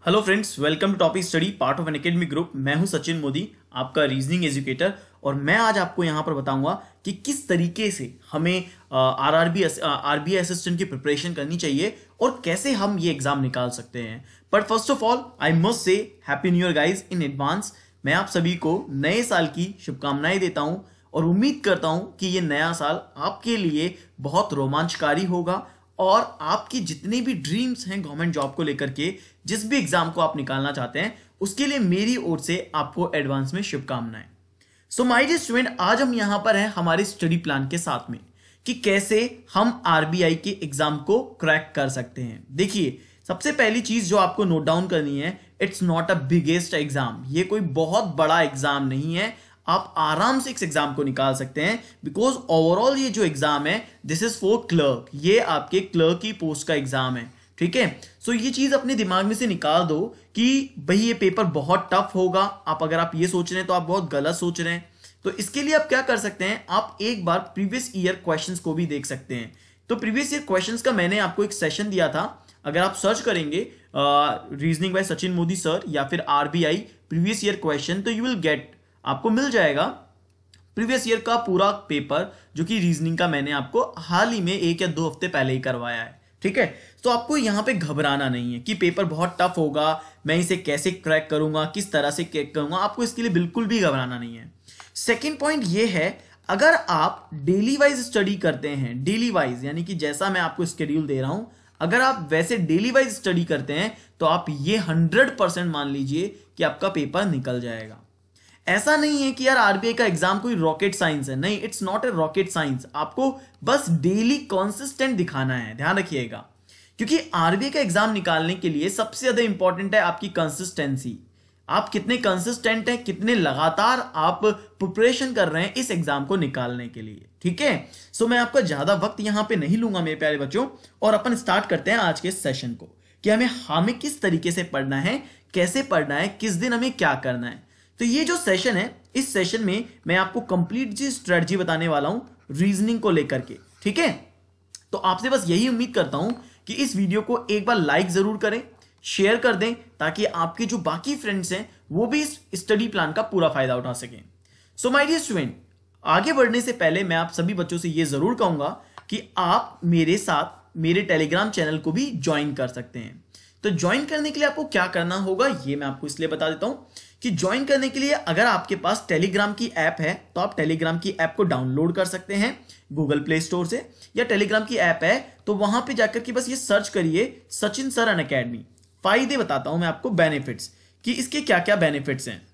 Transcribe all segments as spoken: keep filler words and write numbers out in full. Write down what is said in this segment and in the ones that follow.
Hello friends, welcome to topic study part of an academic group. मैं हूं सचिन मोदी, आपका reasoning educator, और मैं आज आपको यहां पर बताऊंगा कि किस तरीके से हमें आरआरबी आरबीआई असिस्टेंट की प्रिपरेशन करनी चाहिए और कैसे हम ये एग्जाम निकाल सकते हैं। But first of all I must say happy new year guys in advance. मैं आप सभी को नए साल की शुभकामनाएं देता हूं और उम्मीद करता हूं कि ये नया साल आपके लिए बहुत रोमांचकारी होगा और आपकी जितने भी ड्रीम्स हैं गवर्नमेंट जॉब को लेकर के, जिस भी एग्जाम को आप निकालना चाहते हैं, उसके लिए मेरी ओर से आपको एडवांस में शुभकामनाएं। सो माय डियर स्टूडेंट, आज हम यहां पर हैं हमारे स्टडी प्लान के साथ में कि कैसे हम आरबीआई के एग्जाम को क्रैक कर सकते हैं। देखिए, सबसे पहली चीज जो आपको नोट डाउन करनी है, it's not a biggest exam. ये कोई बहुत बड़ा एग्जाम नहीं है, आप आराम से इस एग्जाम को निकाल सकते हैं। बिकॉज ओवरऑल ये जो एग्जाम है, दिस इज फॉर क्लर्क, ये आपके क्लर्क की पोस्ट का एग्जाम है। ठीक है, सो ये चीज अपने दिमाग में से निकाल दो कि भाई ये पेपर बहुत टफ होगा। आप अगर आप ये सोच रहे हैं तो आप बहुत गलत सोच रहे हैं। तो इसके लिए आप क्या कर सकते हैं, आप एक बार प्रीवियस ईयर क्वेश्चंस को भी देख सकते हैं। तो प्रीवियस ईयर क्वेश्चंस का मैंने आपको एक सेशन दिया था, अगर आप सर्च करेंगे reasoning by Sachin Modi sir या फिर आरबीआई प्रीवियस ईयर क्वेश्चन, तो यू विल गेट, आपको मिल जाएगा प्रीवियस ईयर का पूरा पेपर, जो कि रीजनिंग का मैंने आपको हाल ही में एक या दो हफ्ते पहले ही करवाया है। ठीक है, तो आपको यहां पे घबराना नहीं है कि पेपर बहुत टफ होगा, मैं इसे कैसे क्रैक करूंगा, किस तरह से क्रैक करूंगा, आपको इसके लिए बिल्कुल भी घबराना नहीं है। सेकेंड पॉइंट ये है, अगर आप डेली वाइज स्टडी करते हैं, डेली वाइज यानी कि जैसा मैं आपको स्केड्यूल दे रहा हूं, अगर आप वैसे डेली वाइज स्टडी करते हैं तो आप ये हंड्रेड परसेंट मान लीजिए कि आपका पेपर निकल जाएगा। ऐसा नहीं है कि यार आरबीआई का एग्जाम कोई रॉकेट साइंस है, नहीं, it's not a rocket science. आपको बस डेली कंसिस्टेंट दिखाना है, ध्यान रखिएगा, क्योंकि आरबीआई का एग्जाम निकालने के लिए सबसे ज्यादा इंपॉर्टेंट है आपकी कंसिस्टेंसी। आप कितने कंसिस्टेंट हैं, कितने लगातार आप प्रिपरेशन कर रहे हैं इस एग्जाम को निकालने के लिए। ठीक है, सो मैं आपका ज्यादा वक्त यहां पे नहीं लूंगा मेरे प्यारे बच्चों, और अपन स्टार्ट करते हैं आज के सेशन को कि हमें हमें किस तरीके से पढ़ना है, कैसे पढ़ना है, किस दिन हमें क्या करना है। तो ये जो सेशन है, इस सेशन में मैं आपको कंप्लीट जी स्ट्रेटजी बताने वाला हूं रीजनिंग को लेकर के। ठीक है, तो आपसे बस यही उम्मीद करता हूं कि इस वीडियो को एक बार लाइक जरूर करें, शेयर कर दें, ताकि आपके जो बाकी फ्रेंड्स हैं वो भी इस स्टडी प्लान का पूरा फायदा उठा सकें। सो माय डियर स्टूडेंट, आगे बढ़ने से पहले मैं आप सभी बच्चों से यह जरूर कहूंगा कि आप मेरे साथ मेरे टेलीग्राम चैनल को भी ज्वाइन कर सकते हैं। तो ज्वाइन करने के लिए आपको क्या करना होगा, ये मैं आपको इसलिए बता देता हूं कि ज्वाइन करने के लिए अगर आपके पास टेलीग्राम की ऐप है तो आप टेलीग्राम की ऐप को डाउनलोड कर सकते हैं गूगल प्ले स्टोर से, या टेलीग्राम की ऐप है तो वहां पे जाकर के बस ये सर्च करिए सचिन सर अनअकैडमी। फायदे बताता हूं मैं आपको, बेनिफिट्स, कि इसके क्या क्या बेनिफिट्स हैं।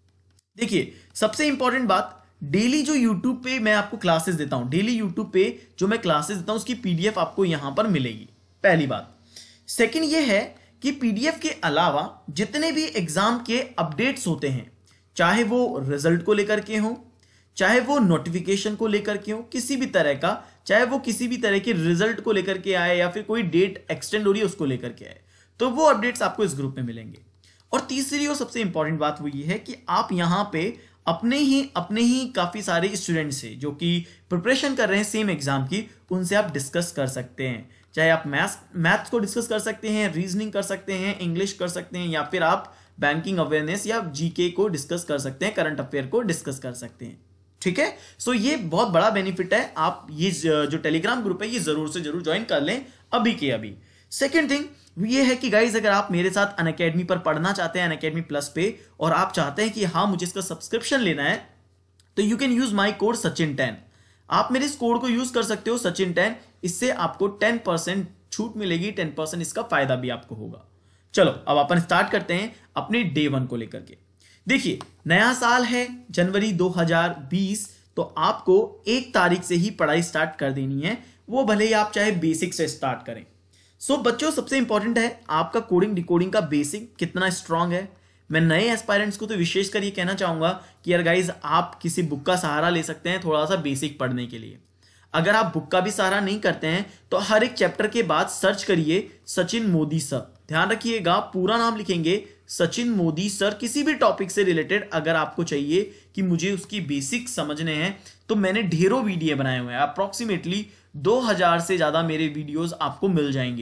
देखिए, सबसे इंपॉर्टेंट बात, डेली जो यूट्यूब पे मैं आपको क्लासेस देता हूं, डेली यूट्यूब पे जो मैं क्लासेस देता हूं उसकी पीडीएफ आपको यहां पर मिलेगी, पहली बात। सेकंड ये है कि पीडीएफ के अलावा जितने भी एग्जाम के अपडेट्स होते हैं, चाहे वो रिजल्ट को लेकर के हो, चाहे वो नोटिफिकेशन को लेकर के हो, किसी भी तरह का, चाहे वो किसी भी तरह के रिजल्ट को लेकर के आए या फिर कोई डेट एक्सटेंड हो रही है उसको लेकर के आए, तो वो अपडेट्स आपको इस ग्रुप में मिलेंगे। और तीसरी और सबसे इंपॉर्टेंट बात वो ये है कि आप यहां पे अपने ही अपने ही काफी सारे स्टूडेंट्स से जो कि प्रिपरेशन कर रहे हैं सेम एग्जाम की, उनसे आप डिस्कस कर सकते हैं। चाहे आप मैथ्स मैथ्स को डिस्कस कर सकते हैं, रीजनिंग कर सकते हैं, इंग्लिश कर सकते हैं, या फिर आप बैंकिंग अवेयरनेस या जीके को डिस्कस कर सकते हैं, करंट अफेयर को डिस्कस कर सकते हैं। ठीक है, सो ये बहुत बड़ा बेनिफिट है। आप ये जो टेलीग्राम ग्रुप है ये जरूर से जरूर ज्वाइन कर लें अभी के अभी। सेकेंड थिंग ये है कि गाइज, अगर आप मेरे साथ अनअकैडमी पर पढ़ना चाहते हैं, अनअकैडमी प्लस पे, और आप चाहते हैं कि हाँ मुझे इसका सब्सक्रिप्शन लेना है, तो you can use my code Sachin ten. आप मेरे इस कोड को यूज कर सकते हो सचिन टेन, इससे आपको टेन परसेंट छूट मिलेगी, टेन परसेंट इसका फायदा भी आपको होगा। चलो अब अपन स्टार्ट करते हैं अपने डे वन को लेकर के। देखिए, नया साल है जनवरी दो हज़ार बीस, तो आपको एक तारीख से ही पढ़ाई स्टार्ट कर देनी है, वो भले ही आप चाहे बेसिक से स्टार्ट करें। सो so, बच्चों, सबसे इंपॉर्टेंट है आपका कोडिंग डिकोडिंग का बेसिक कितना स्ट्रांग है। मैं नए एस्पायरेंट्स को तो विशेष कर ये कहना चाहूंगा कि यार गाइज, आप किसी बुक का सहारा ले सकते हैं थोड़ा सा बेसिक पढ़ने के लिए। अगर आप बुक का भी सहारा नहीं करते हैं तो हर एक चैप्टर के बाद सर्च करिए सचिन मोदी सर, ध्यान रखिएगा पूरा नाम लिखेंगे सचिन मोदी सर, किसी भी टॉपिक से रिलेटेड अगर आपको चाहिए कि मुझे उसकी बेसिक समझने हैं, तो मैंने ढेरों वीडियो बनाए हुए हैं, अप्रोक्सीमेटली दो हज़ार से ज्यादा मेरे वीडियोस आपको मिल जाएंगे।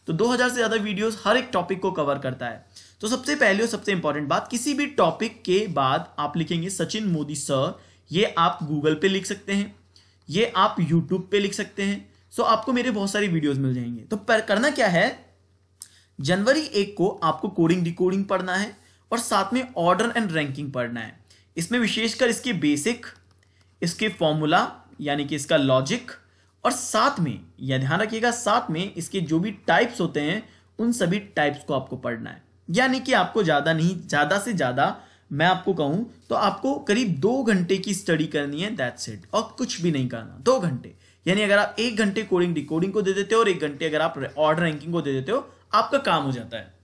तो दो हज़ार से ज़्यादा वीडियोस हर एक टॉपिक को कवर करता है। तो सबसे पहले और सबसे इंपॉर्टेंट बात, किसी भी टॉपिक के बाद आप लिखेंगे सचिन मोदी सर। ये आप गूगल पे लिख सकते हैं, ये आप यूट्यूब पे लिख सकते हैं। सो आपको मेरे बहुत सारी वीडियोस मिल जाएंगे। तो पर करना क्या है, जनवरी एक को आपको कोडिंग डिकोडिंग पढ़ना है और साथ में ऑर्डर एंड रैंकिंग पढ़ना है। इसमें विशेषकर इसके बेसिक, इसके फॉर्मूला यानी कि इसका लॉजिक, और साथ में यह ध्यान रखिएगा साथ में इसके जो भी टाइप्स होते हैं उन सभी टाइप्स को आपको पढ़ना है। यानी कि आपको ज्यादा नहीं, ज्यादा से ज्यादा मैं आपको कहूं तो आपको करीब दो घंटे की स्टडी करनी है, दैट्स इट, और कुछ भी नहीं करना। दो घंटे यानी अगर आप एक घंटे कोडिंग डिकोडिंग को दे देते हो और एक घंटे अगर आप ऑर्डर रैंकिंग को दे देते हो, आपका काम हो जाता है।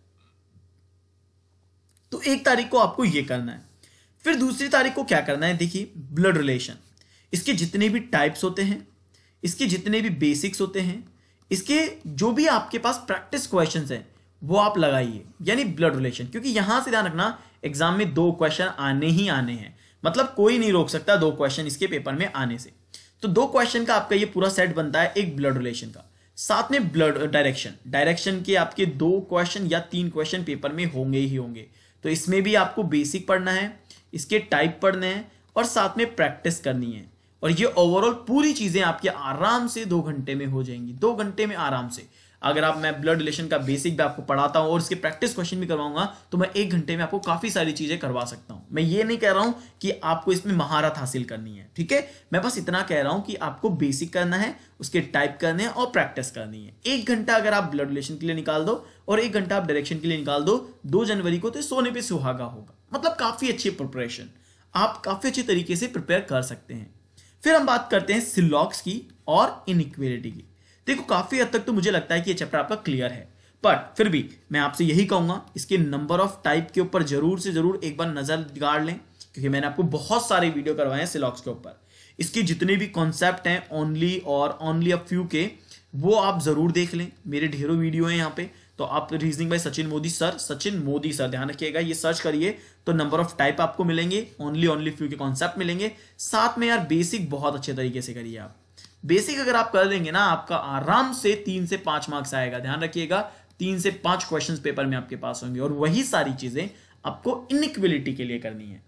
तो एक तारीख को आपको यह करना है। फिर दूसरी तारीख को क्या करना है, देखिए ब्लड रिलेशन, इसके जितने भी टाइप्स होते हैं, इसके जितने भी बेसिक्स होते हैं, इसके जो भी आपके पास प्रैक्टिस क्वेश्चंस हैं वो आप लगाइए, यानी ब्लड रिलेशन। क्योंकि यहां से ध्यान रखना एग्जाम में दो क्वेश्चन आने ही आने हैं, मतलब कोई नहीं रोक सकता दो क्वेश्चन इसके पेपर में आने से। तो दो क्वेश्चन का आपका ये पूरा सेट बनता है एक ब्लड रिलेशन का। साथ में ब्लड डायरेक्शन, डायरेक्शन के आपके दो क्वेश्चन या तीन क्वेश्चन पेपर में होंगे ही होंगे। तो इसमें भी आपको बेसिक पढ़ना है, इसके टाइप पढ़ने हैं और साथ में प्रैक्टिस करनी है। और ये ओवरऑल पूरी चीजें आपके आराम से दो घंटे में हो जाएंगी, दो घंटे में आराम से। अगर आप मैं ब्लड रिलेशन का बेसिक भी आपको पढ़ाता हूं और इसके प्रैक्टिस क्वेश्चन भी करवाऊंगा तो मैं एक घंटे में आपको काफी सारी चीजें करवा सकता हूं। मैं ये नहीं कह रहा हूं कि आपको इसमें महारत हासिल करनी है, ठीक है, मैं बस इतना कह रहा हूं कि आपको बेसिक करना है, उसके टाइप करने हैं और प्रैक्टिस करनी है। एक घंटा अगर आप ब्लड रिलेशन के लिए निकाल दो और एक घंटा आप डायरेक्शन के लिए निकाल दो दो जनवरी को, तो सोने पे सुहागा होगा। मतलब काफी अच्छी प्रिपरेशन, आप काफी अच्छे तरीके से प्रिपेयर कर सकते हैं। फिर हम बात करते हैं सिलॉक्स की और इनइक्वालिटी की। देखो काफी हद तक तो मुझे लगता है कि ये चैप्टर आपका क्लियर है, बट फिर भी मैं आपसे यही कहूंगा इसके नंबर ऑफ टाइप के ऊपर जरूर से जरूर एक बार नजर गाड़ लें, क्योंकि मैंने आपको बहुत सारे वीडियो करवाए हैं सिलॉक्स के ऊपर। इसके जितने भी कॉन्सेप्ट हैं ओनली और ओनली अ फ्यू के, वो आप जरूर देख लें। मेरे ढेरों वीडियो हैं यहाँ पे, तो आप reasoning by Sachin Modi sir, Sachin Modi sir ध्यान रखिएगा, ये सर्च करिए तो नंबर ऑफ टाइप आपको मिलेंगे, ओनली ओनली फ्यू के कॉन्सेप्ट मिलेंगे। साथ में यार बेसिक बहुत अच्छे तरीके से करिए आप। बेसिक अगर आप कर लेंगे ना, आपका आराम से तीन से पांच मार्क्स आएगा। ध्यान रखिएगा तीन से पांच क्वेश्चंस पेपर में आपके पास होंगे, और वही सारी चीजें आपको इनइक्वालिटी के लिए करनी है।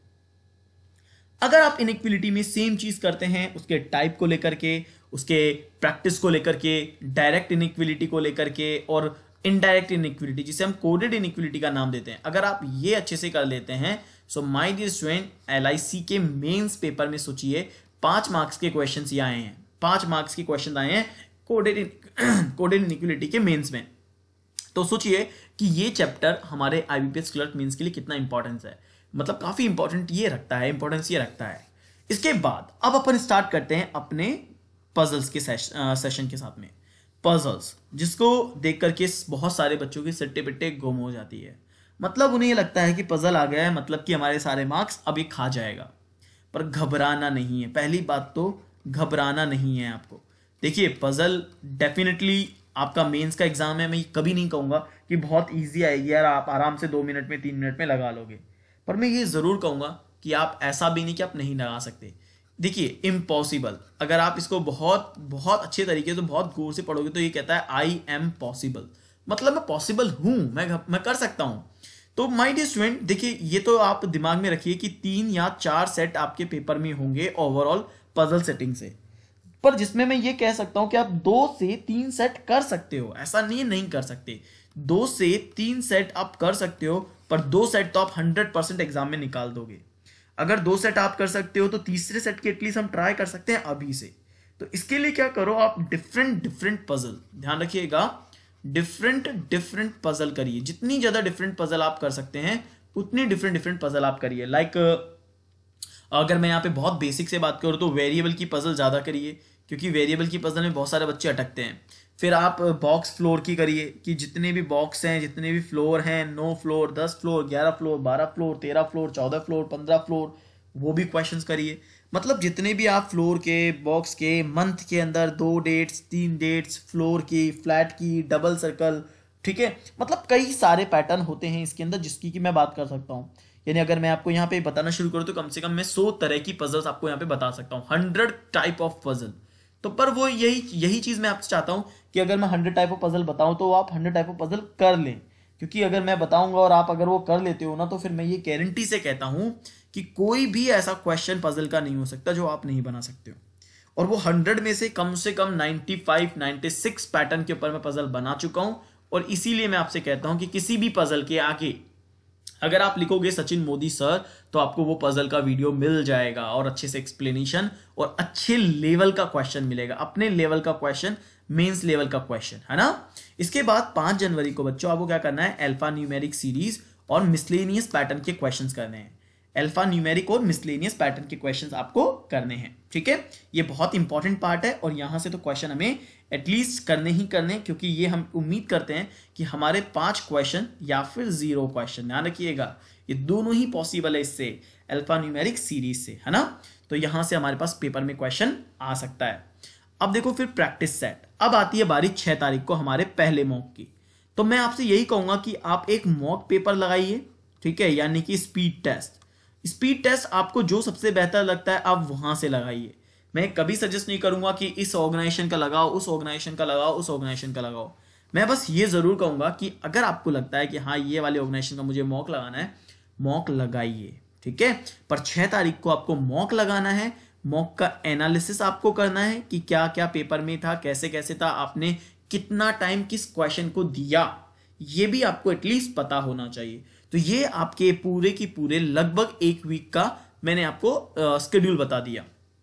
अगर आप इनइक्वालिटी में सेम चीज करते हैं, उसके टाइप को लेकर के, उसके प्रैक्टिस को लेकर के, डायरेक्ट इनइक्वालिटी को लेकर के और इनडायरेक्ट इनइक्वालिटी जिसे हम कोडेड इनइक्वालिटी का नाम देते हैं, अगर आप ये अच्छे से कर लेते हैं, so my dear student LIC के मेंस पेपर में सोचिए पांच मार्क्स के क्वेश्चंस ये आए हैं, पांच मार्क्स के क्वेश्चन आए हैं कोडेड कोडेड इनइक्वालिटी के मेंस में। तो सोचिए कि ये चैप्टर हमारे आईबीपीएस क्लर्क मेंस के लिए कितना इंपॉर्टेंस है, मतलब काफी इंपॉर्टेंट ये रखता है, इंपॉर्टेंस ये रखता है। इसके बाद अब अपन स्टार्ट करते हैं अपने पजल्स के सेश, आ, सेशन के साथ में। पजल्स जिसको देख करके बहुत सारे बच्चों की सट्टे पिट्टे गुम हो जाती है, मतलब उन्हें ये लगता है कि पजल आ गया है मतलब कि हमारे सारे मार्क्स अभी खा जाएगा। पर घबराना नहीं है, पहली बात तो घबराना नहीं है आपको। देखिए पजल डेफिनेटली आपका मेंस का एग्जाम है, मैं कभी नहीं कहूंगा कि बहुत इजी आएगी यार आप आराम से दो मिनट में तीन मिनट में लगा लोगे, पर मैं ये जरूर कहूंगा कि आप ऐसा भी नहीं कि आप नहीं लगा सकते। देखिए इम्पॉसिबल, अगर आप इसको बहुत बहुत अच्छे तरीके से बहुत गौर से पढ़ोगे तो ये कहता है आई एम पॉसिबल, मतलब मैं पॉसिबल हूं, मैं मैं कर सकता हूं। तो माय डियर स्टूडेंट देखिए ये तो आप दिमाग में रखिए कि तीन या चार सेट आपके पेपर में होंगे ओवरऑल पजल सेटिंग से, पर जिसमें मैं ये कह सकता हूं कि आप दो से तीन सेट कर सकते हो, ऐसा नहीं नहीं कर सकते, दो से तीन सेट आप कर सकते हो, पर दो सेट तो आप हंड्रेड परसेंट एग्जाम में निकाल दोगे। अगर दो सेट आप कर सकते हो तो तीसरे सेट के एटलीस्ट हम ट्राई कर सकते हैं अभी से। तो इसके लिए क्या करो आप डिफरेंट डिफरेंट पजल, ध्यान रखिएगा डिफरेंट डिफरेंट पजल करिए, जितनी ज्यादा डिफरेंट पजल आप कर सकते हैं उतनी डिफरेंट डिफरेंट पजल आप करिए। लाइक अगर मैं यहाँ पे बहुत बेसिक से बात करूँ तो वेरिएबल की पजल ज्यादा करिए, क्योंकि वेरिएबल की पजल में बहुत सारे बच्चे अटकते हैं। फिर आप बॉक्स फ्लोर की करिए कि जितने भी बॉक्स हैं, जितने भी फ्लोर हैं, नौ फ्लोर, दस फ्लोर, ग्यारह फ्लोर, बारह फ्लोर, तेरह फ्लोर, चौदह फ्लोर, पंद्रह फ्लोर, वो भी क्वेश्चंस करिए। मतलब जितने भी आप फ्लोर के, बॉक्स के, मंथ के अंदर दो डेट्स, तीन डेट्स, फ्लोर की, फ्लैट की, डबल सर्कल, ठीक है, मतलब कई सारे पैटर्न होते हैं इसके अंदर जिसकी कि मैं बात कर सकता हूँ। यानी अगर मैं आपको यहाँ पे बताना शुरू करूँ तो कम से कम मैं सौ तरह की पजल्स आपको यहाँ पे बता सकता हूँ, हंड्रेड टाइप ऑफ पजल। तो पर वो यही यही चीज मैं आपसे चाहता हूं कि अगर मैं हंड्रेड टाइप ऑफ पजल बताऊं तो आप हंड्रेड टाइप ऑफ पजल कर लें, क्योंकि अगर मैं बताऊंगा और आप अगर वो कर लेते हो ना, तो फिर मैं ये गारंटी से कहता हूं कि कोई भी ऐसा क्वेश्चन पजल का नहीं हो सकता जो आप नहीं बना सकते हो। और वो हंड्रेड में से कम से कम ninety five ninety six pattern के ऊपर मैं पजल बना चुका हूं। और इसीलिए मैं आपसे कहता हूं कि किसी भी पजल के आगे अगर आप लिखोगे सचिन मोदी सर, तो आपको वो पजल का वीडियो मिल जाएगा और अच्छे से एक्सप्लेनेशन और अच्छे लेवल का क्वेश्चन मिलेगा, अपने लेवल का क्वेश्चन, मेंस लेवल का क्वेश्चन, है ना। इसके बाद पांच जनवरी को बच्चों आपको क्या करना है, अल्फा न्यूमेरिक सीरीज और मिसलेनियस पैटर्न के क्वेश्चंस करने हैं। अल्फा न्यूमेरिक और मिसलेनियस पैटर्न के क्वेश्चंस आपको करने हैं, ठीक है। ये बहुत इंपॉर्टेंट पार्ट है और यहां से तो क्वेश्चन हमें एटलीस्ट करने ही करने, क्योंकि ये हम उम्मीद करते हैं कि हमारे पांच क्वेश्चन या फिर जीरो क्वेश्चन, ध्यान रखिएगा ये दोनों ही पॉसिबल है इससे, अल्फा न्यूमेरिक सीरीज से, है ना। तो यहां से हमारे पास पेपर में क्वेश्चन आ सकता है। अब देखो फिर प्रैक्टिस सेट, अब आती है बारी छह तारीख को हमारे पहले मॉक की। तो मैं आपसे यही कहूंगा कि आप एक मॉक पेपर लगाइए, ठीक है, यानी कि स्पीड टेस्ट। स्पीड टेस्ट आपको जो सबसे बेहतर लगता है आप वहां से लगाइए। मैं कभी सजेस्ट नहीं करूंगा कि इस ऑर्गेनाइजेशन का लगाओ, उस ऑर्गेनाइजेशन का लगाओ, उस ऑर्गेनाइजेशन का लगाओ। मैं बस ये जरूर कहूंगा कि अगर आपको लगता है कि हाँ ये वाले ऑर्गेनाइजेशन का मुझे मॉक लगाना है, मॉक लगाइए, ठीक है। पर छह तारीख को आपको मॉक लगाना है, मॉक का एनालिसिस आपको करना है कि क्या क्या पेपर में था, कैसे कैसे था, आपने कितना टाइम किस क्वेश्चन को दिया, ये भी आपको एटलीस्ट पता होना चाहिए। तो ये आपके पूरे की पूरे लगभग एक वीक का मैंने आपको शेड्यूल बता दिया।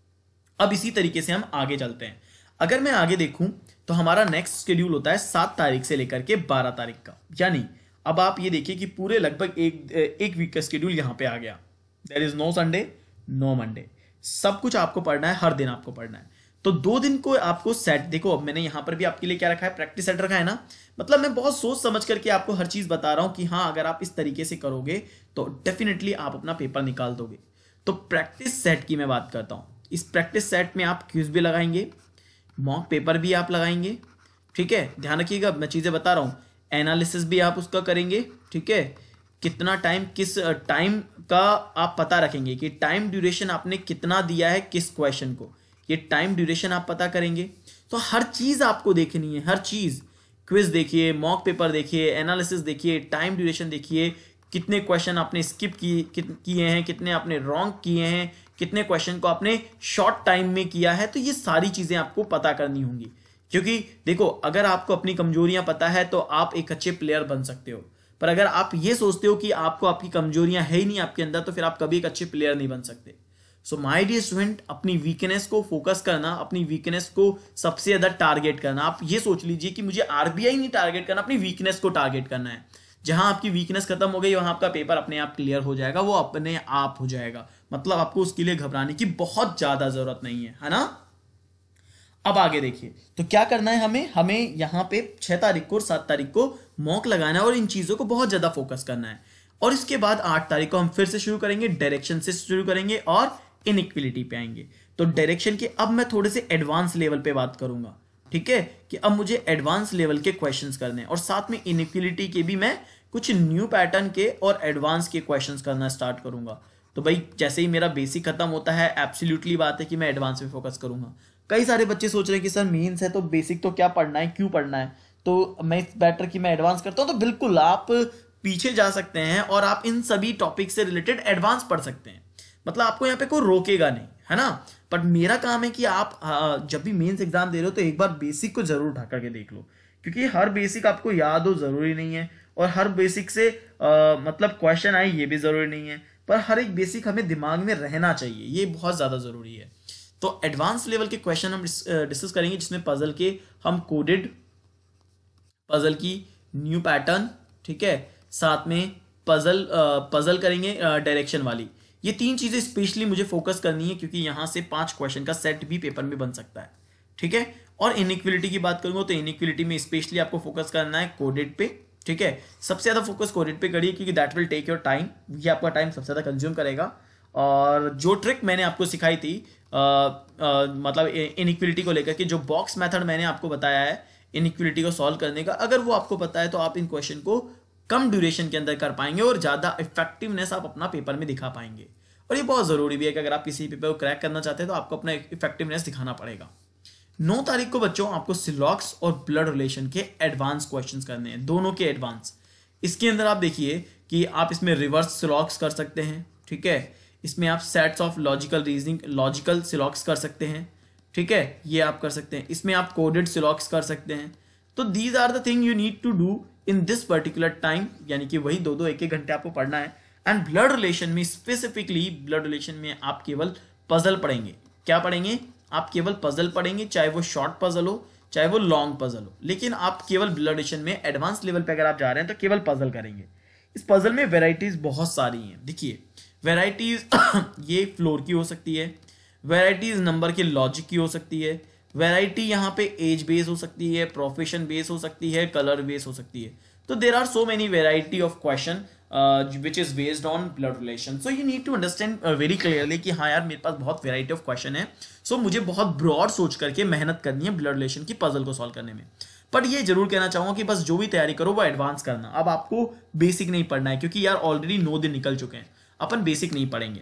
अब इसी तरीके से हम आगे चलते हैं। अगर मैं आगे देखूं तो हमारा नेक्स्ट शेड्यूल होता है सात तारीख से लेकर के बारह तारीख का, यानी अब आप ये देखिए कि पूरे लगभग एक एक वीक का शेड्यूल यहां पे आ गया। There is no Sunday, no Monday, सब कुछ आपको पढ़ना है, हर दिन आपको पढ़ना है। तो दो दिन को आपको सेट, देखो अब मैंने यहां पर भी आपके लिए क्या रखा है, प्रैक्टिस सेट रखा है ना। मतलब मैं बहुत सोच समझ करके आपको हर चीज बता रहा हूं कि हाँ अगर आप इस तरीके से करोगे तो डेफिनेटली आप अपना पेपर निकाल दोगे। तो प्रैक्टिस सेट की मैं बात करता हूं। इस प्रैक्टिस सेट में आप क्विज भी लगाएंगे, मॉक पेपर भी आप लगाएंगे, ठीक है। ध्यान रखिएगा मैं चीजें बता रहा हूं, एनालिसिस भी आप उसका करेंगे, ठीक है। कितना टाइम, किस टाइम का आप पता रखेंगे कि टाइम ड्यूरेशन आपने कितना दिया है किस क्वेश्चन को, ये टाइम ड्यूरेशन आप पता करेंगे। तो हर चीज आपको देखनी है, हर चीज, क्विज देखिए, मॉक पेपर देखिए, एनालिसिस देखिए, टाइम ड्यूरेशन देखिए, कितने क्वेश्चन आपने स्किप किए हैं, कितने आपने रॉन्ग किए हैं, कितने क्वेश्चन को आपने शॉर्ट टाइम में किया है। तो ये सारी चीजें आपको पता करनी होंगी, क्योंकि देखो अगर आपको अपनी कमजोरियां पता है तो आप एक अच्छे प्लेयर बन सकते हो। पर अगर आप ये सोचते हो कि आपको आपकी कमजोरियां है ही नहीं आपके अंदर, तो फिर आप कभी एक अच्छे प्लेयर नहीं बन सकते। सो माय डियर स्टूडेंट, अपनी वीकनेस को फोकस करना, अपनी वीकनेस को सबसे ज्यादा टारगेट करना। आप ये सोच लीजिए कि मुझे आरबीआई नहीं टारगेट करना, अपनी वीकनेस को टारगेट करना है। जहां आपकी वीकनेस खत्म हो गई वहां आपका पेपर अपने आप क्लियर हो जाएगा, वो अपने आप हो जाएगा। मतलब आपको उसके लिए घबराने की बहुत ज्यादा जरूरत नहीं है, है ना। अब आगे देखिए तो क्या करना है हमें, हमें यहां पे छह तारीख को और सात तारीख को मॉक लगाना है और इन चीजों को बहुत ज्यादा फोकस करना है। और इसके बाद आठ तारीख को हम फिर से शुरू करेंगे, डायरेक्शन से शुरू करेंगे और इनइक्विलिटी पे आएंगे। तो डायरेक्शन के अब मैं थोड़े से एडवांस लेवल पे बात करूंगा, ठीक है, कि अब मुझे एडवांस लेवल के क्वेश्चंस करने हैं और साथ में इनइक्विलिटी के भी मैं कुछ न्यू पैटर्न के और एडवांस के क्वेश्चंस करना स्टार्ट करूंगा। तो भाई जैसे ही मेरा बेसिक खत्म होता है, एब्सोल्युटली बात है कि मैं एडवांस पे फोकस करूंगा। कई सारे बच्चे सोच रहे हैं कि सर मेंस है तो बेसिक तो क्या पढ़ना है, क्यों पढ़ना है, तो मैं इस बेटर कि मैं एडवांस करता हूं। तो बिल्कुल आप पीछे जा सकते हैं और आप इन सभी टॉपिक से रिलेटेड एडवांस पढ़ सकते हैं, मतलब आपको यहाँ पे कोई रोकेगा नहीं, है ना। बट मेरा काम है कि आप जब भी मेंस एग्जाम दे रहे हो तो एक बार बेसिक को जरूर उठा करके देख लो, क्योंकि हर बेसिक आपको याद हो जरूरी नहीं है और हर बेसिक से आ, मतलब क्वेश्चन आए ये भी जरूरी नहीं है, पर हर एक बेसिक हमें दिमाग में रहना चाहिए, ये बहुत ज्यादा जरूरी है। तो एडवांस लेवल के क्वेश्चन हम डिस्कस करेंगे जिसमें पजल के हम कोडेड, पजल की न्यू पैटर्न, ठीक है, साथ में पजल पजल करेंगे डायरेक्शन वाली। ये तीन चीजें स्पेशली मुझे फोकस करनी है क्योंकि यहां से पांच क्वेश्चन का सेट भी पेपर में बन सकता है, ठीक है। और इनइक्विलिटी की बात करूंगा तो इनइक्विलिटी में स्पेशली आपको फोकस करना है कोडेड पे, ठीक है। सबसे ज्यादा फोकस कोडेड पे करिए क्योंकि that will take your time, ये आपका टाइम सबसे ज्यादा कंज्यूम करेगा। और जो ट्रिक मैंने आपको सिखाई थी आ, आ, मतलब इनइक्विलिटी को लेकर के, जो बॉक्स मेथड मैंने आपको बताया है इनइक्विलिटी को सॉल्व करने का, अगर वो आपको पता है तो आप इन क्वेश्चन को कम ड्यूरेशन के अंदर कर पाएंगे और ज्यादा इफेक्टिवनेस आप अपना पेपर में दिखा पाएंगे। और ये बहुत जरूरी भी है कि अगर आप किसी पेपर को क्रैक करना चाहते हैं तो आपको अपना इफेक्टिवनेस दिखाना पड़ेगा। नौ तारीख को बच्चों आपको सिलॉक्स और ब्लड रिलेशन के एडवांस क्वेश्चंस करने हैं, दोनों के एडवांस। इसके अंदर आप देखिए कि आप इसमें रिवर्स सिलॉक्स कर सकते हैं, ठीक है। इसमें आप sets of logical reasoning, logical syllogism कर सकते हैं, ठीक है, ये आप कर सकते हैं। इसमें आप कोडेड सिलॉक्स कर सकते हैं। तो these are the thing you need to do in this particular time, यानी कि वही दो दो एक एक घंटे आपको पढ़ना है। एंड ब्लड रिलेशन में स्पेसिफिकली, ब्लड रिलेशन में आप केवल पजल पढ़ेंगे। क्या पढ़ेंगे? आप केवल पजल पढ़ेंगे, चाहे वो शॉर्ट पजल हो चाहे वो लॉन्ग पजल हो, लेकिन आप केवल ब्लड रिलेशन में एडवांस लेवल पे अगर आप जा रहे हैं तो केवल पजल करेंगे। इस पजल में वेराइटीज बहुत सारी हैं। देखिए वेराइटीज ये फ्लोर की हो सकती है, वेराइटीज नंबर के लॉजिक की हो सकती है, वेराइटी यहाँ पे एज बेस हो सकती है, प्रोफेशन बेस हो सकती है, कलर बेस हो सकती है। तो there are so many variety of question which is based on blood relation. So you need to understand very clearly कि हाँ यार मेरे पास बहुत वेराइटी ऑफ क्वेश्चन है, सो so मुझे बहुत ब्रॉड सोच करके मेहनत करनी है ब्लड रिलेशन की पजल को सॉल्व करने में। पर ये जरूर कहना चाहूंगा कि बस जो भी तैयारी करो वो एडवांस करना। अब आपको बेसिक नहीं पढ़ना है, क्योंकि यार ऑलरेडी नौ दिन निकल चुके हैं, अपन बेसिक नहीं पढ़ेंगे।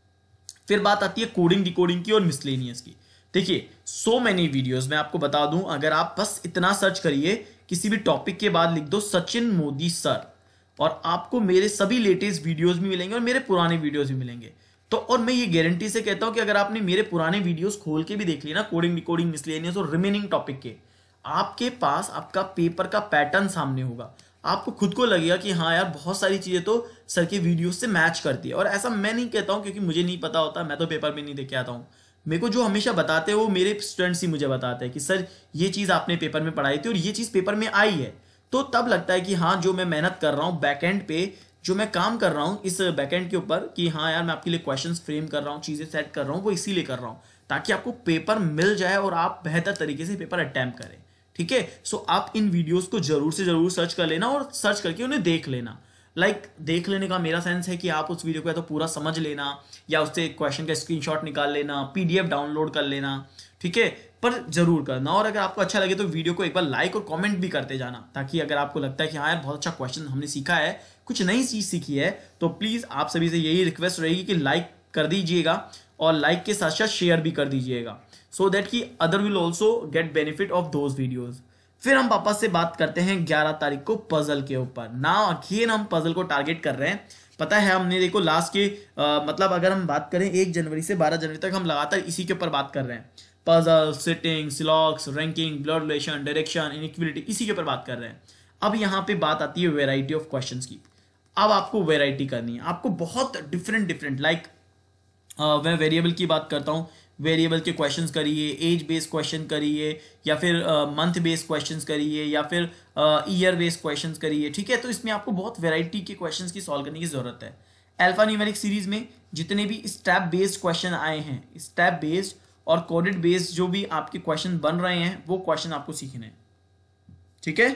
फिर बात आती है कोडिंग डिकोडिंग की और मिसलेनियस की। देखिए सो मेनी वीडियोस, मैं आपको बता दूं, अगर आप बस इतना सर्च करिए किसी भी टॉपिक के बाद लिख दो सचिन मोदी सर, और आपको मेरे सभी लेटेस्ट वीडियोस भी मिलेंगे और मेरे पुराने वीडियोस भी मिलेंगे। तो और मैं ये गारंटी से कहता हूं कि अगर आपने मेरे पुराने वीडियोस खोल के भी देख लिया ना, कोडिंग डिकोडिंग मिसलेनियस और रिमेनिंग टॉपिक के, आपके पास आपका पेपर का पैटर्न सामने होगा। आपको खुद को लगेगा कि हाँ यार बहुत सारी चीजें तो सर के वीडियोस से मैच करती है। और ऐसा मैं नहीं कहता हूँ क्योंकि मुझे नहीं पता होता, मैं तो पेपर में नहीं देख के आता हूँ। मेरे को जो हमेशा बताते हैं वो मेरे स्टूडेंट्स ही मुझे बताते हैं कि सर ये चीज आपने पेपर में पढ़ाई थी और ये चीज पेपर में आई है। तो तब लगता है कि हाँ जो मैं मेहनत कर रहा हूँ बैकएंड पे, जो मैं काम कर रहा हूँ इस बैकएंड के ऊपर, कि हाँ यार मैं आपके लिए क्वेश्चंस फ्रेम कर रहा हूँ, चीजें सेट कर रहा हूँ, वो इसीलिए कर रहा हूँ ताकि आपको पेपर मिल जाए और आप बेहतर तरीके से पेपर अटेम्प्ट करें, ठीक है। सो आप इन वीडियोस को जरूर से जरूर सर्च कर लेना और सर्च करके उन्हें देख लेना। लाइक like, देख लेने का मेरा सेंस है कि आप उस वीडियो को या तो पूरा समझ लेना या उससे क्वेश्चन का स्क्रीनशॉट निकाल लेना, पीडीएफ डाउनलोड कर लेना, ठीक है, पर जरूर करना। और अगर आपको अच्छा लगे तो वीडियो को एक बार लाइक और कमेंट भी करते जाना, ताकि अगर आपको लगता है कि हाँ यार बहुत अच्छा क्वेश्चन हमने सीखा है, कुछ नई चीज सीखी है, तो प्लीज आप सभी से यही रिक्वेस्ट रहेगी कि लाइक कर दीजिएगा और लाइक के साथ साथ शेयर भी कर दीजिएगा, सो दैट कि other will also get benefit of those videos. फिर हम वापस से बात करते हैं ग्यारह तारीख को पजल के ऊपर। नाउ अगेन हम पजल को टारगेट कर रहे हैं। पता है हमने देखो लास्ट के आ, मतलब अगर हम बात करें एक जनवरी से बारह जनवरी तक हम लगातार इसी के ऊपर बात कर रहे हैं। पजल, सिटिंग, सिलॉक्स, ranking, blood relation, direction, inequality, इसी के ऊपर बात कर रहे हैं। अब यहाँ पे बात आती है वेराइटी ऑफ क्वेश्चंस की। अब आपको वेराइटी करनी है, आपको बहुत डिफरेंट डिफरेंट लाइक मैं वेरिएबल की बात करता हूँ, वेरिएबल के क्वेश्चंस करिए, एज बेस्ड क्वेश्चन करिए, या फिर मंथ बेस्ड क्वेश्चंस करिए, या फिर ईयर बेस्ड क्वेश्चंस करिए, ठीक है। तो इसमें आपको बहुत वैरायटी के क्वेश्चंस की सॉल्व करने की जरूरत है। अल्फा न्यूमेरिक सीरीज में जितने भी स्टेप बेस्ड क्वेश्चन आए हैं, स्टेप बेस्ड और कोडेड बेस्ड जो भी आपके क्वेश्चन बन रहे हैं, वो क्वेश्चन आपको सीखने हैं, ठीक है।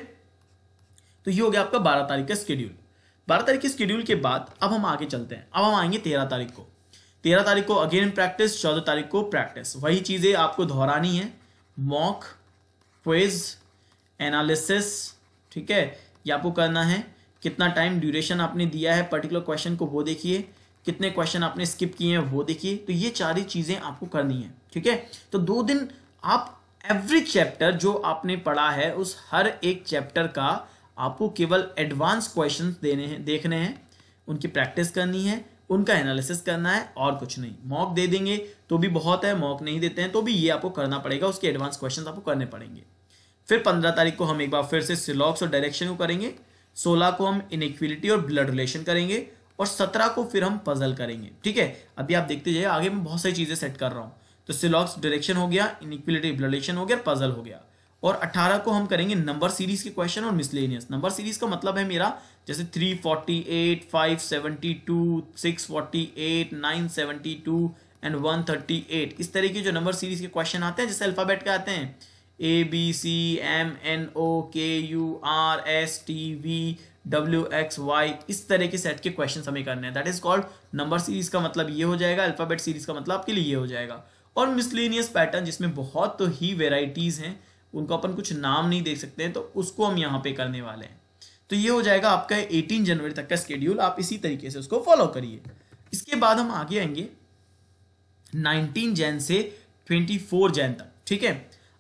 तो ये हो गया आपका बारह तारीख का स्केड्यूल। बारह तारीख के स्केड्यूल के बाद अब हम आगे चलते हैं। अब हम आएंगे तेरह तारीख को। तेरह तारीख को अगेन प्रैक्टिस, चौदह तारीख को प्रैक्टिस। वही चीजें आपको दोहरानी है, मॉक, क्विज, एनालिसिस, ठीक है। ये आपको करना है। कितना टाइम ड्यूरेशन आपने दिया है पर्टिकुलर क्वेश्चन को वो देखिए, कितने क्वेश्चन आपने स्किप किए हैं वो देखिए। तो ये सारी चीजें आपको करनी है, ठीक है। तो दो दिन आप एवरी चैप्टर जो आपने पढ़ा है उस हर एक चैप्टर का आपको केवल एडवांस क्वेश्चंस देने हैं, देखने हैं, उनकी प्रैक्टिस करनी है, उनका एनालिसिस करना है और कुछ नहीं। मॉक दे देंगे तो भी बहुत है, मॉक नहीं देते हैं तो भी ये आपको करना पड़ेगा, उसके एडवांस क्वेश्चंस आपको करने पड़ेंगे। फिर पंद्रह तारीख को हम एक बार फिर से सिलॉक्स और डायरेक्शन को करेंगे, सोलह को हम इनइक्वालिटी और ब्लड रिलेशन करेंगे, और सत्रह को फिर हम पजल करेंगे, ठीक है। अभी आप देखते जाइए, आगे मैं बहुत सारी चीजें सेट कर रहा हूँ। तो सिलॉक्स डायरेक्शन हो गया, इनइक्वालिटी ब्लड रिलेशन हो गया, पजल हो गया। और अठारह को हम करेंगे नंबर सीरीज के क्वेश्चन और मिसलेनियस। नंबर सीरीज का मतलब है मेरा जैसे तीन सौ अड़तालीस, पाँच सौ बहत्तर, छह सौ अड़तालीस, नौ सौ बहत्तर एंड एक सौ अड़तीस, इस तरह के जो नंबर सीरीज के क्वेश्चन आते हैं, जैसे अल्फाबेट के आते हैं, A B C M N O K U R S T V W X Y, इस तरह के सेट के क्वेश्चन हमें करने हैं। That is called number series का मतलब ये हो जाएगा, अल्फाबेट सीरीज का मतलब आपके लिए ये हो जाएगा। और मिसलेनियस पैटर्न जिसमें बहुत तो ही वेराइटीज हैं, उनको अपन कुछ नाम नहीं दे सकते हैं, तो उसको हम यहाँ पे करने वाले हैं। तो ये हो जाएगा आपका अठारह जनवरी तक का स्केड्यूल, आप इसी तरीके से उसको फॉलो करिए। इसके बाद हम आगे आएंगे उन्नीस जैन से चौबीस जैन तक, ठीक है।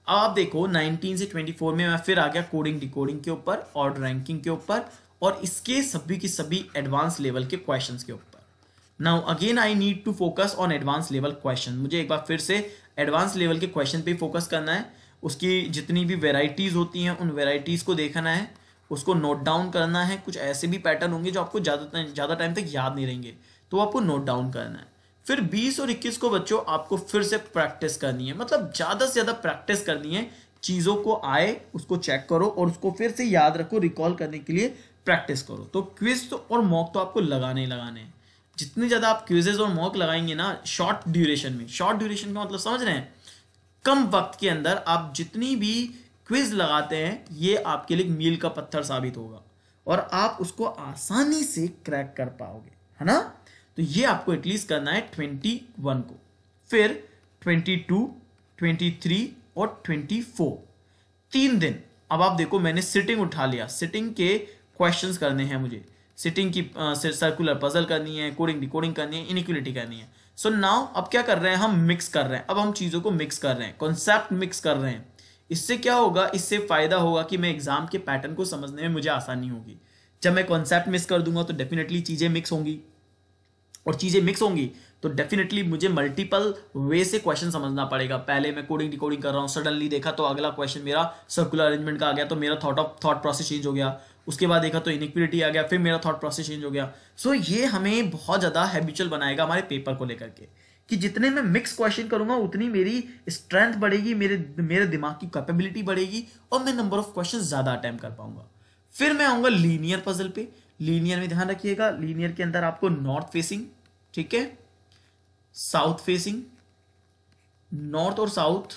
अब आप देखो नाइनटीन से ट्वेंटी फोर में मैं फिर आ गया कोडिंग डिकोडिंग के ऊपर, ऑर्डर रैंकिंग के ऊपर, और इसके सभी की सभी एडवांस लेवल के क्वेश्चंस के ऊपर। Now again I need to focus on advance level question. मुझे एक बार फिर से एडवांस लेवल के क्वेश्चन पे फोकस करना है। उसकी जितनी भी वेराइटीज होती हैं उन वेराइटीज को देखना है, उसको नोट डाउन करना है। कुछ ऐसे भी पैटर्न होंगे जो आपको ज़्यादा ज़्यादा टाइम तक याद नहीं रहेंगे, तो आपको नोट डाउन करना है। फिर बीस और इक्कीस को बच्चों आपको फिर से प्रैक्टिस करनी है, मतलब ज़्यादा से ज़्यादा प्रैक्टिस करनी है। चीज़ों को आए उसको चेक करो और उसको फिर से याद रखो, रिकॉल करने के लिए प्रैक्टिस करो। तो क्विज तो और मॉक तो आपको लगाने ही लगाने हैं। जितने ज़्यादा आप क्विजेज और मॉक लगाएंगे ना शॉर्ट ड्यूरेशन में, शॉर्ट ड्यूरेशन का मतलब समझ रहे हैं, कम वक्त के अंदर आप जितनी भी क्विज लगाते हैं ये आपके लिए मील का पत्थर साबित होगा और आप उसको आसानी से क्रैक कर पाओगे, है ना। तो ये आपको एटलीस्ट करना है ट्वेंटी वन को, फिर ट्वेंटी टू, ट्वेंटी थ्री और ट्वेंटी फोर, तीन दिन। अब आप देखो मैंने सिटिंग उठा लिया, सिटिंग के क्वेश्चंस करने हैं मुझे, सिटिंग की सर्कुलर पजल करनी है, कोडिंग डिकोडिंग करनी है, इनइक्वालिटी करनी है। सो so नाउ अब क्या कर रहे हैं हम, मिक्स कर रहे हैं। अब हम चीज़ों को मिक्स कर रहे हैं, कॉन्सेप्ट मिक्स कर रहे हैं। इससे क्या होगा, इससे फायदा होगा कि मैं एग्जाम के पैटर्न को समझने में मुझे आसानी होगी। जब मैं कॉन्सेप्ट मिक्स कर दूंगा तो डेफिनेटली चीज़ें मिक्स होंगी, और चीज़ें मिक्स होंगी तो डेफिनेटली मुझे मल्टीपल वे से क्वेश्चन समझना पड़ेगा। पहले मैं कोडिंग डिकोडिंग कर रहा हूँ, सडनली देखा तो अगला क्वेश्चन मेरा सर्कुलर अरेंजमेंट का आ गया, तो मेरा thought of thought process change हो गया। उसके बाद देखा तो इनइक्वालिटी आ गया, फिर मेरा थॉट प्रोसेस चेंज हो गया। सो so, ये हमें बहुत ज़्यादा हैबिचुअल बनाएगा हमारे पेपर को लेकर के, कि जितने मैं मिक्स क्वेश्चन करूंगा उतनी मेरी स्ट्रेंथ बढ़ेगी, मेरे मेरे दिमाग की कैपेबिलिटी बढ़ेगी और मैं नंबर ऑफ क्वेश्चन ज़्यादा अटेम्प्ट कर पाऊंगा। फिर मैं आऊँगा लीनियर पजल पे। लीनियर में ध्यान रखिएगा, लीनियर के अंदर आपको नॉर्थ फेसिंग, ठीक है, साउथ फेसिंग, नॉर्थ और साउथ,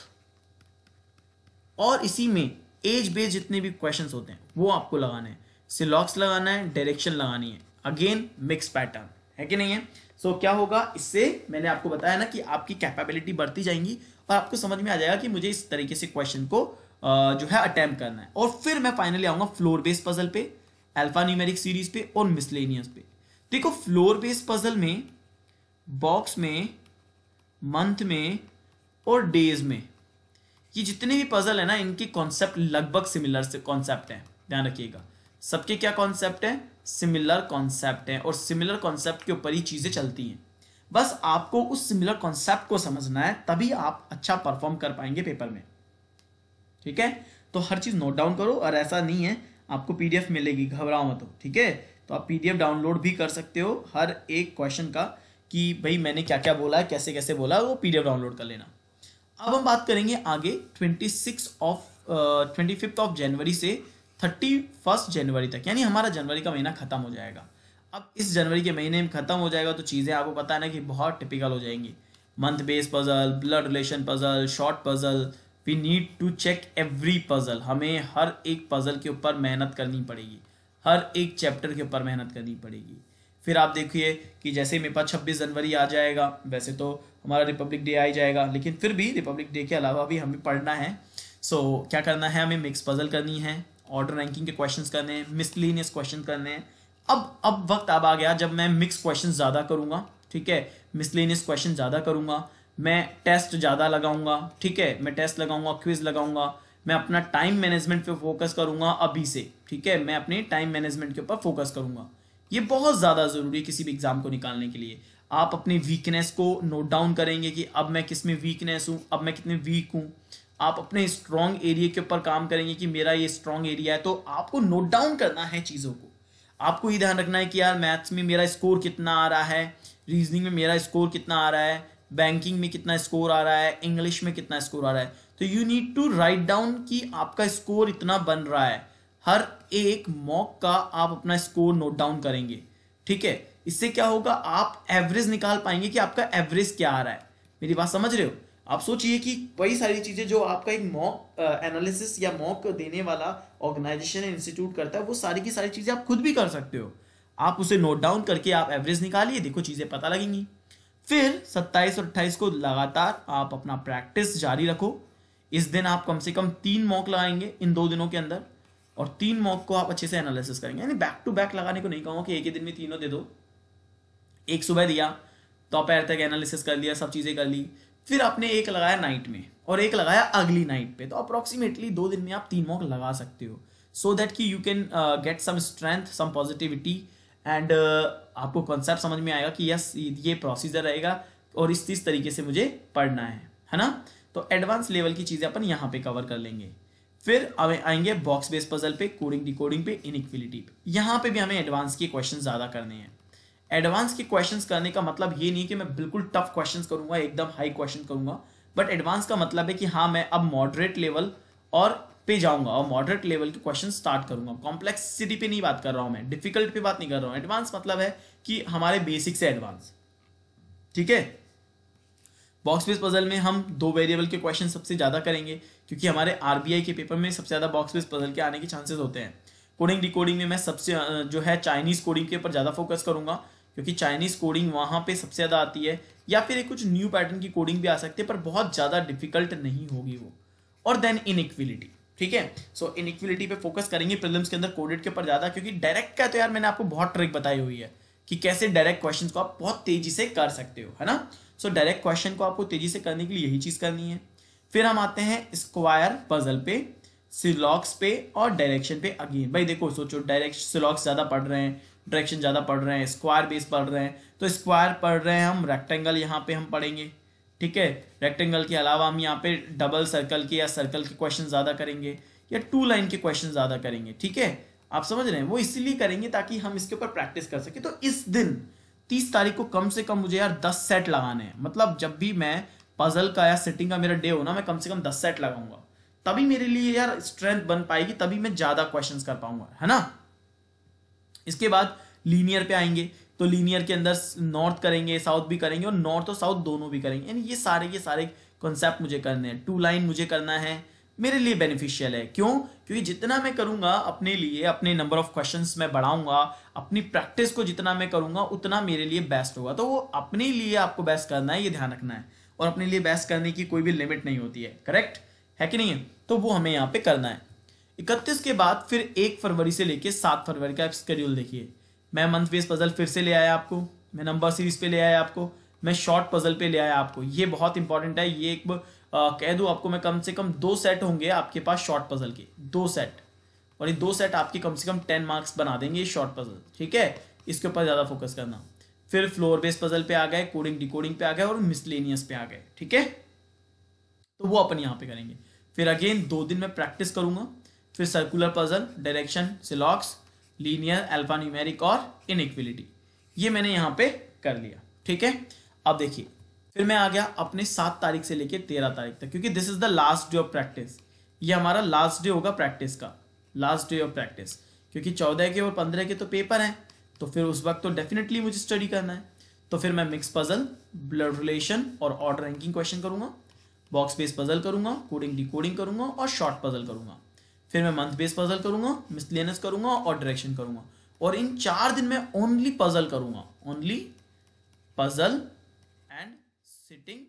और इसी में एज बेस्ड जितने भी क्वेश्चंस होते हैं वो आपको लगाने हैं। सिलॉक्स लगाना है, डायरेक्शन लगानी है, अगेन मिक्स पैटर्न है कि नहीं है। सो so, क्या होगा इससे, मैंने आपको बताया ना कि आपकी कैपेबिलिटी बढ़ती जाएंगी और आपको समझ में आ जाएगा कि मुझे इस तरीके से क्वेश्चन को जो है अटेम्प्ट करना है। और फिर मैं फाइनली आऊंगा फ्लोर बेस्ड पजल पे, अल्फा न्यूमेरिक सीरीज पे और मिसलेनियस पे। देखो फ्लोर बेस्ड पजल में बॉक्स में, मंथ में और डेज में, ये जितने भी पजल है ना इनके कॉन्सेप्ट लगभग सिमिलर से कॉन्सेप्ट है, ध्यान रखिएगा। सबके क्या कॉन्सेप्ट है, सिमिलर कॉन्सेप्ट है, और सिमिलर कॉन्सेप्ट के ऊपर ही चीजें चलती हैं। बस आपको उस सिमिलर कॉन्सेप्ट को समझना है, तभी आप अच्छा परफॉर्म कर पाएंगे पेपर में, ठीक है। तो हर चीज नोट डाउन करो, और ऐसा नहीं है आपको पीडीएफ मिलेगी, घबराओ मत हो, ठीक है। तो आप पीडीएफ डाउनलोड भी कर सकते हो हर एक क्वेश्चन का, कि भाई मैंने क्या क्या बोला है, कैसे कैसे बोला, वो पीडीएफ डाउनलोड कर लेना। अब हम बात करेंगे आगे twenty six of twenty fifth of January से थर्टी फर्स्ट जनवरी तक, यानी हमारा जनवरी का महीना खत्म हो जाएगा। अब इस जनवरी के महीने में खत्म हो जाएगा तो चीज़ें आपको पता है ना कि बहुत टिपिकल हो जाएंगी। Month base puzzle, blood relation puzzle, short puzzle, we need to check every puzzle. हमें हर एक पजल के ऊपर मेहनत करनी पड़ेगी, हर एक चैप्टर के ऊपर मेहनत करनी पड़ेगी। फिर आप देखिए कि जैसे मेरे पास छब्बीस जनवरी आ जाएगा, वैसे तो हमारा रिपब्लिक डे आ ही जाएगा, लेकिन फिर भी रिपब्लिक डे के अलावा भी हमें पढ़ना है। सो so, क्या करना है, हमें मिक्स पजल करनी है, ऑर्डर रैंकिंग के क्वेश्चंस करने हैं, मिसलेनियस क्वेश्चन करने हैं। अब अब वक्त अब आ गया जब मैं मिक्स क्वेश्चन ज़्यादा करूँगा, ठीक है, मिसलेनियस क्वेश्चन ज़्यादा करूँगा, मैं टेस्ट ज़्यादा लगाऊंगा, ठीक है, मैं टेस्ट लगाऊंगा, क्विज लगाऊंगा, मैं अपना टाइम मैनेजमेंट पे फोकस करूंगा अभी से, ठीक है, मैं अपने टाइम मैनेजमेंट के ऊपर फोकस करूंगा। ये बहुत ज़्यादा ज़रूरी है किसी भी एग्जाम को निकालने के लिए। आप अपनी वीकनेस को नोट डाउन करेंगे कि अब मैं किस में वीकनेस हूँ, अब मैं कितने वीक हूँ। आप अपने स्ट्रॉन्ग एरिया के ऊपर काम करेंगे कि मेरा ये स्ट्रॉन्ग एरिया है, तो आपको नोट डाउन करना है चीज़ों को। आपको ये ध्यान रखना है कि यार मैथ्स में मेरा स्कोर कितना आ रहा है, रीजनिंग में मेरा स्कोर कितना आ रहा है, बैंकिंग में कितना स्कोर आ रहा है, इंग्लिश में कितना स्कोर आ रहा है। तो you need to write down कि आपका स्कोर इतना बन रहा है। हर एक मॉक का आप अपना स्कोर नोट डाउन करेंगे, ठीक है। इससे क्या होगा, आप एवरेज निकाल पाएंगे कि आपका एवरेज क्या आ रहा है। मेरी बात समझ रहे हो। आप सोचिए कि कई सारी चीजें जो आपका एक मॉक एनालिसिस या मॉक देने वाला ऑर्गेनाइजेशन इंस्टीट्यूट करता है, वो सारी की सारी चीजें आप खुद भी कर सकते हो। आप उसे नोट डाउन करके आप एवरेज निकालिए, देखो चीजें पता लगेंगी। फिर सत्ताईस और अट्ठाईस को लगातार आप अपना प्रैक्टिस जारी रखो। इस दिन आप कम से कम तीन मॉक लगाएंगे इन दो दिनों के अंदर, और तीन मॉक को आप अच्छे से एनालिसिस करेंगे। यानी बैक टू बैक लगाने को नहीं कहूँगा कि एक ही दिन में तीनों दे दो। एक सुबह दिया, दोपहर तक एनालिसिस कर लिया, सब चीज़ें कर ली, फिर आपने एक लगाया नाइट में और एक लगाया अगली नाइट पे, तो अप्रोक्सीमेटली दो दिन में आप तीन मॉक लगा सकते हो, सो दैट कि you can get some strength, some positivity and आपको कॉन्सेप्ट समझ में आएगा कि यस ये प्रोसीजर रहेगा और इस इस तरीके से मुझे पढ़ना है है ना। तो एडवांस लेवल की चीज़ें अपन यहाँ पे कवर कर लेंगे। फिर हमें आएंगे बॉक्स बेस्ड पजल पे, कोडिंग डिकोडिंग पे, इनइक्विलिटी पे। यहाँ पे भी हमें एडवांस के क्वेश्चन ज़्यादा करने हैं। एडवांस के क्वेश्चंस करने का मतलब ये नहीं कि मैं बिल्कुल टफ क्वेश्चंस करूंगा, एकदम हाई क्वेश्चन करूंगा, बट एडवांस का मतलब है कि हाँ मैं अब मॉडरेट लेवल और पे जाऊंगा और मॉडरेट लेवल के क्वेश्चन स्टार्ट करूंगा। कॉम्प्लेक्सिटी पे नहीं बात कर रहा हूं मैं, डिफिकल्ट पे बात नहीं कर रहा हूं। एडवांस मतलब है कि हमारे बेसिक से एडवांस, ठीक है। बॉक्स बेस्ड पजल में हम दो वेरिएबल के क्वेश्चन सबसे ज्यादा करेंगे क्योंकि हमारे आरबीआई के पेपर में सबसे ज्यादा बॉक्स बेस्ड पजल के आने के चांसेस होते हैं। कोडिंग डिकोडिंग में मैं सबसे जो है चाइनीज कोडिंग के ऊपर ज्यादा फोकस करूंगा क्योंकि चाइनीज कोडिंग वहां पे सबसे ज्यादा आती है, या फिर कुछ न्यू पैटर्न की कोडिंग भी आ सकती है पर बहुत ज्यादा डिफिकल्ट नहीं होगी वो। और देन इनइक्विलिटी, ठीक है। सो इनइक्विलिटी पे फोकस करेंगे प्रीलिम्स के अंदर कोडेड के ऊपर ज्यादा, क्योंकि डायरेक्ट का तो यार मैंने आपको बहुत ट्रिक बताई हुई है कि कैसे डायरेक्ट क्वेश्चंस को आप बहुत तेजी से कर सकते हो, है ना। सो डायरेक्ट क्वेश्चन को आपको तेजी से करने के लिए यही चीज करनी है। फिर हम आते हैं स्क्वायर पजल पे, सिलॉक्स पे और डायरेक्शन पे। अगेन भाई देखो, सोचो डायरेक्ट सिलॉक्स ज्यादा पढ़ रहे हैं, डायरेक्शन ज्यादा पढ़ रहे हैं, स्क्वायर बेस पढ़ रहे हैं, तो स्क्वायर पढ़ रहे हैं हम, रेक्टेंगल यहाँ पे हम पढ़ेंगे, ठीक है। रेक्टेंगल के अलावा हम यहाँ पे डबल सर्कल के या सर्कल के क्वेश्चन ज्यादा करेंगे या टू लाइन के क्वेश्चन ज्यादा करेंगे, ठीक है। आप समझ रहे हैं, वो इसीलिए करेंगे ताकि हम इसके ऊपर प्रैक्टिस कर सके। तो इस दिन तीस तारीख को कम से कम मुझे यार दस सेट लगाने हैं। मतलब जब भी मैं पजल का या सेटिंग का मेरा डे हो ना, मैं कम से कम दस सेट लगाऊंगा, तभी मेरे लिए यार स्ट्रेंथ बन पाएगी, तभी मैं ज्यादा क्वेश्चंस कर पाऊंगा, है ना। इसके बाद लीनियर पे आएंगे, तो लीनियर के अंदर नॉर्थ करेंगे, साउथ भी करेंगे और नॉर्थ और साउथ दोनों भी करेंगे। यानी ये सारे ये सारे कॉन्सेप्ट मुझे करने हैं। टू लाइन मुझे करना है, मेरे लिए बेनिफिशियल है। क्यों? क्योंकि जितना मैं करूंगा अपने लिए, अपने नंबर ऑफ क्वेश्चंस मैं बढ़ाऊंगा, अपनी प्रैक्टिस को जितना मैं करूंगा उतना मेरे लिए बेस्ट होगा। तो वो अपने लिए आपको बेस्ट करना है, ये ध्यान रखना है। और अपने लिए बेस्ट करने की कोई भी लिमिट नहीं होती है, करेक्ट है कि नहीं है। तो वो हमें यहाँ पे करना है। इकतीस के बाद फिर एक फरवरी से लेके सात फरवरी का स्केड्यूल देखिए। मैं मंथ बेस पजल फिर से ले आया आपको, मैं नंबर सीरीज पे ले आया आपको, मैं शॉर्ट पजल पे ले आया आपको। ये बहुत इंपॉर्टेंट है। ये एक आ, कह दूं आपको मैं, कम से कम दो सेट होंगे आपके पास शॉर्ट पजल के, दो सेट, और ये दो सेट आपके कम से कम टेन मार्क्स बना देंगे ये शॉर्ट पजल, ठीक है। इसके ऊपर ज्यादा फोकस करना। फिर फ्लोर बेस पजल पे आ गए, कोडिंग डिकोडिंग पे आ गए और मिसलेनियस पे आ गए, ठीक है। तो वो अपन यहाँ पे करेंगे। फिर अगेन दो दिन में प्रैक्टिस करूंगा। फिर सर्कुलर पजल, डायरेक्शन, सिलॉक्स, लीनियर, अल्फा न्यूमेरिक और इनइक्विलिटी, ये मैंने यहाँ पे कर लिया, ठीक है। अब देखिए, फिर मैं आ गया अपने सात तारीख से लेके तेरह तारीख तक, क्योंकि this is the last day of practice. ये हमारा लास्ट डे होगा प्रैक्टिस का, लास्ट डे ऑफ प्रैक्टिस, क्योंकि चौदह के और पंद्रह के तो पेपर हैं, तो फिर उस वक्त तो डेफिनेटली मुझे स्टडी करना है। तो फिर मैं मिक्स पजल, ब्लड रिलेशन और ऑर्डर रैंकिंग क्वेश्चन करूंगा, बॉक्स बेस पजल करूंगा, कोडिंग डिकोडिंग करूंगा और शॉर्ट पजल करूंगा। फिर मैं मंथ बेस पजल करूंगा, मिसलेनियस करूंगा और डायरेक्शन करूंगा। और इन चार दिन में ओनली पजल करूंगा, ओनली पजल एंड सिटिंग।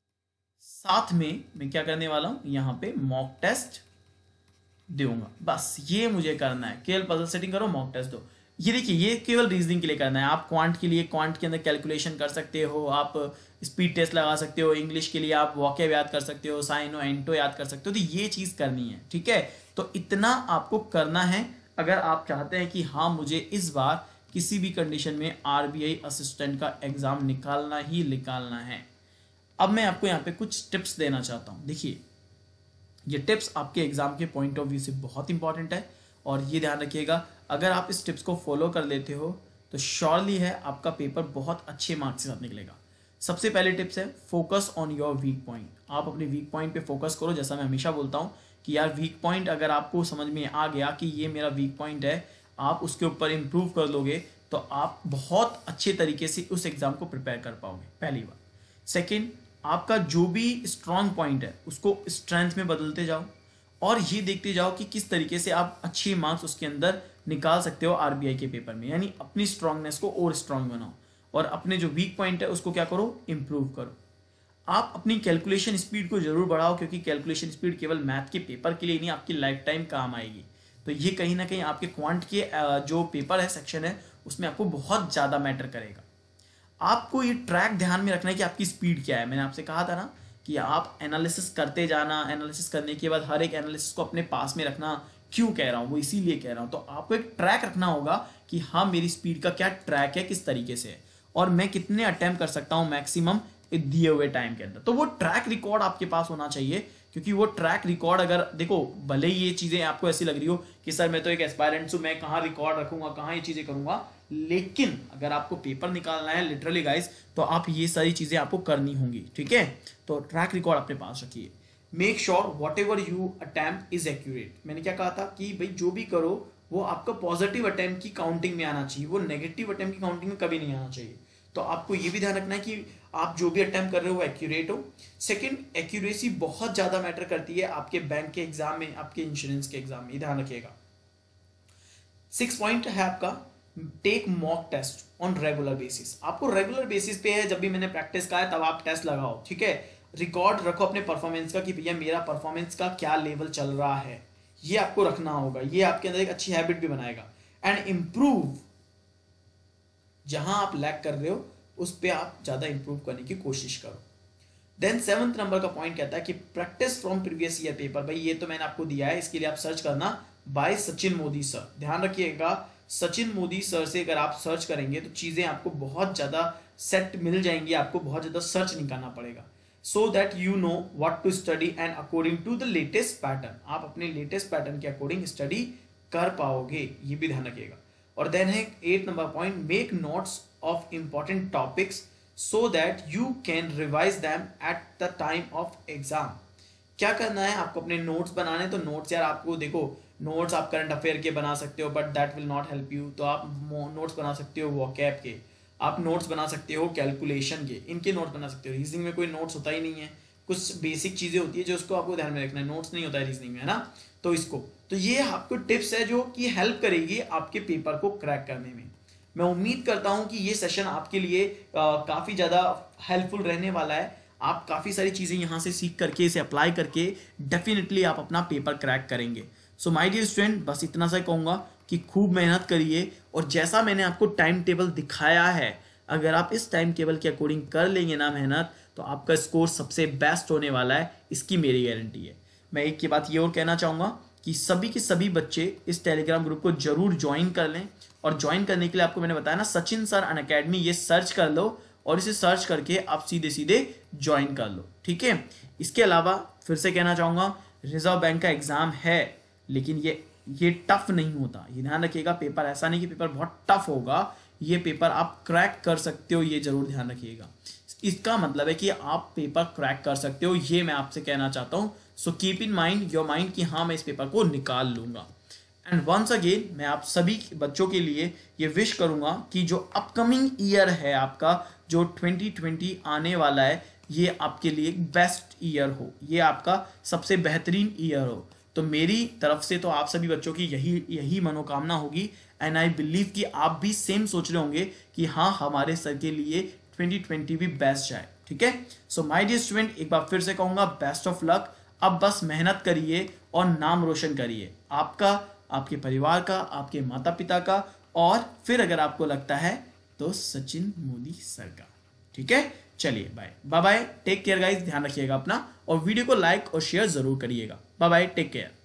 साथ में मैं क्या करने वाला हूं, यहां पे मॉक टेस्ट दूंगा। बस ये मुझे करना है, केवल पजल सेटिंग करो, मॉक टेस्ट दो। ये देखिए, ये केवल रीजनिंग के लिए करना है। आप क्वांट के लिए क्वांट के अंदर कैलकुलेशन कर सकते हो, आप स्पीड टेस्ट लगा सकते हो, इंग्लिश के लिए आप वॉकेब याद कर सकते हो, साइनो एंटो याद कर सकते हो। तो ये चीज करनी है, ठीक है। तो इतना आपको करना है अगर आप चाहते हैं कि हाँ मुझे इस बार किसी भी कंडीशन में आरबीआई असिस्टेंट का एग्जाम निकालना ही निकालना है। अब मैं आपको यहाँ पे कुछ टिप्स देना चाहता हूँ। देखिए, ये टिप्स आपके एग्जाम के पॉइंट ऑफ व्यू से बहुत इंपॉर्टेंट है, और ये ध्यान रखिएगा, अगर आप इस टिप्स को फॉलो कर लेते हो तो श्योरली है आपका पेपर बहुत अच्छे मार्क्स के साथ निकलेगा। सबसे पहले टिप्स है, focus on your weak point. आप अपने वीक पॉइंट पे फोकस करो। जैसा मैं हमेशा बोलता हूँ कि यार वीक पॉइंट अगर आपको समझ में आ गया कि ये मेरा वीक पॉइंट है, आप उसके ऊपर इम्प्रूव कर लोगे तो आप बहुत अच्छे तरीके से उस एग्जाम को प्रिपेयर कर पाओगे, पहली बात। सेकेंड, आपका जो भी स्ट्रांग पॉइंट है उसको स्ट्रेंथ में बदलते जाओ और ये देखते जाओ कि किस तरीके से आप अच्छे मार्क्स उसके अंदर निकाल सकते हो आरबीआई के पेपर में। यानी अपनी स्ट्रांगनेस को और स्ट्रांग बनाओ और अपने जो वीक पॉइंट है उसको क्या करो, इंप्रूव करो। आप अपनी कैलकुलेशन स्पीड को जरूर बढ़ाओ, क्योंकि कैलकुलेशन स्पीड केवल मैथ के पेपर के लिए नहीं, आपकी लाइफ टाइम काम आएगी। तो ये कहीं ना कहीं आपके क्वांट के जो पेपर है, सेक्शन है, उसमें आपको बहुत ज़्यादा मैटर करेगा। आपको ये ट्रैक ध्यान में रखना है कि आपकी स्पीड क्या है। मैंने आपसे कहा था ना कि आप एनालिसिस करते जाना, एनालिसिस करने के बाद हर एक एनालिसिस को अपने पास में रखना। क्यों कह रहा हूँ, वो इसीलिए कह रहा हूँ, तो आपको एक ट्रैक रखना होगा कि हाँ मेरी स्पीड का क्या ट्रैक है, किस तरीके से है, और मैं कितने अटेम्प्ट कर सकता हूँ मैक्सिमम दिए हुए टाइम के अंदर। तो वो ट्रैक रिकॉर्ड आपके पास होना चाहिए, क्योंकि वो ट्रैक रिकॉर्ड अगर देखो, भले ही ये चीजें आपको ऐसी लग रही हो कि सर मैं तो एक एस्पायरेंट हूं, मैं कहाँ रिकॉर्ड रखूंगा, कहाँ ये चीजें करूंगा, लेकिन अगर आपको पेपर निकालना है लिटरली गाइस, तो आप ये सारी चीजें आपको करनी होंगी, ठीक है। तो ट्रैक रिकॉर्ड अपने पास रखिए। Make sure whatever you attempt is accurate. मैंने क्या कहा था कि भाई जो भी करो वो आपका पॉजिटिव अटेम्प्ट की काउंटिंग में आना चाहिए, वो नेगेटिव अटेम्प्ट की काउंटिंग में कभी नहीं आना चाहिए। तो आपको ये भी ध्यान रखना है कि आप जो भी अटेम्प्ट कर रहे हो वो एक्यूरेट हो। सेकंड, एक्यूरेसी बहुत ज्यादा मैटर करती है आपके बैंक के एग्जाम में, आपके इंश्योरेंस के एग्जाम में, ध्यान रखिएगा। सिक्स पॉइंट है आपका, take mock test on regular basis. आपको रेगुलर बेसिस पे है, जब भी मैंने प्रैक्टिस कहा है तब आप टेस्ट लगाओ, ठीक है। रिकॉर्ड रखो अपने परफॉर्मेंस का कि भैया मेरा परफॉर्मेंस का क्या लेवल चल रहा है, ये आपको रखना होगा, ये आपके अंदर एक अच्छी हैबिट भी बनाएगा। एंड इंप्रूव, जहां आप लैग कर रहे हो उस पर आप ज्यादा इंप्रूव करने की कोशिश करो। देन सेवंथ नंबर का पॉइंट कहता है कि practice from previous year paper. भाई ये तो मैंने आपको दिया है, इसके लिए आप सर्च करना बाय सचिन मोदी सर। ध्यान रखिएगा, सचिन मोदी सर से अगर आप सर्च करेंगे तो चीजें आपको बहुत ज्यादा सेट मिल जाएंगी, आपको बहुत ज्यादा सर्च नहीं करना पड़ेगा। So that you know what to study and according to the latest pattern, आप अपने लेटेस्ट पैटर्न के अकॉर्डिंग स्टडी कर पाओगे, ये भी ध्यान रखिएगा। और देन है eight number point, make notes of important topics so that you can revise them at the time of exam. क्या करना है आपको, अपने नोट्स बनाने। तो नोट्स यार आपको देखो, नोट्स आप करंट अफेयर के बना सकते हो, but that will not help you. तो आप नोट्स बना सकते हो वोकैब के, आप नोट्स बना सकते हो कैलकुलेशन के, इनके नोट्स बना सकते हो। रीजनिंग में कोई नोट्स होता ही नहीं है, कुछ बेसिक चीजें होती है जो उसको आपको ध्यान में रखना है, नोट्स नहीं होता है रीजनिंग में, है ना। तो इसको, तो ये आपको टिप्स है जो कि हेल्प करेगी आपके पेपर को क्रैक करने में। मैं उम्मीद करता हूं कि ये सेशन आपके लिए आ, काफी ज्यादा हेल्पफुल रहने वाला है। आप काफी सारी चीजें यहां से सीख करके, इसे अप्लाई करके डेफिनेटली आप अपना पेपर क्रैक करेंगे। सो माय डियर स्टूडेंट, बस इतना सा कहूंगा कि खूब मेहनत करिए, और जैसा मैंने आपको टाइम टेबल दिखाया है, अगर आप इस टाइम टेबल के अकॉर्डिंग कर लेंगे ना मेहनत, तो आपका स्कोर सबसे बेस्ट होने वाला है, इसकी मेरी गारंटी है। मैं एक की बात ये और कहना चाहूंगा कि सभी के सभी बच्चे इस टेलीग्राम ग्रुप को जरूर ज्वाइन कर लें, और ज्वाइन करने के लिए आपको मैंने बताया ना सचिन सर अनअकैडमी, ये सर्च कर लो और इसे सर्च करके आप सीधे सीधे ज्वाइन कर लो, ठीक है। इसके अलावा फिर से कहना चाहूंगा, रिजर्व बैंक का एग्जाम है, लेकिन ये ये टफ नहीं होता, ये ध्यान रखिएगा। पेपर ऐसा नहीं कि पेपर बहुत टफ होगा, ये पेपर आप क्रैक कर सकते हो, ये जरूर ध्यान रखिएगा। इसका मतलब है कि आप पेपर क्रैक कर सकते हो, ये मैं आपसे कहना चाहता हूं। So keep in mind your mind कि हाँ मैं इस पेपर को निकाल लूंगा। एंड वंस अगेन मैं आप सभी बच्चों के लिए ये विश करूंगा कि जो अपकमिंग ईयर है आपका, जो ट्वेंटी ट्वेंटी आने वाला है, ये आपके लिए बेस्ट ईयर हो, ये आपका सबसे बेहतरीन ईयर हो। तो मेरी तरफ से तो आप सभी बच्चों की यही यही मनोकामना होगी। एंड आई बिलीव कि आप भी सेम सोच रहे होंगे कि हाँ हमारे सर के लिए ट्वेंटी ट्वेंटी भी बेस्ट जाए, ठीक है। सो माय डियर स्टूडेंट, एक बार फिर से कहूंगा बेस्ट ऑफ लक। अब बस मेहनत करिए और नाम रोशन करिए, आपका, आपके परिवार का, आपके माता पिता का, और फिर अगर आपको लगता है तो सचिन मोदी सर का, ठीक है। चलिए bye bye bye, take care guys, ध्यान रखिएगा अपना, और वीडियो को लाइक और शेयर जरूर करिएगा। Bye bye, take care.